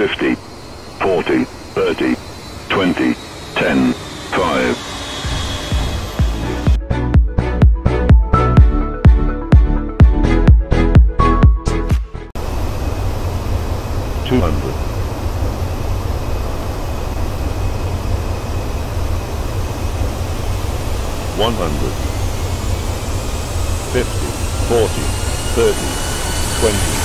50, 40, 30, 20, 10, 5. 200. 100. 50, 40, 30, 20.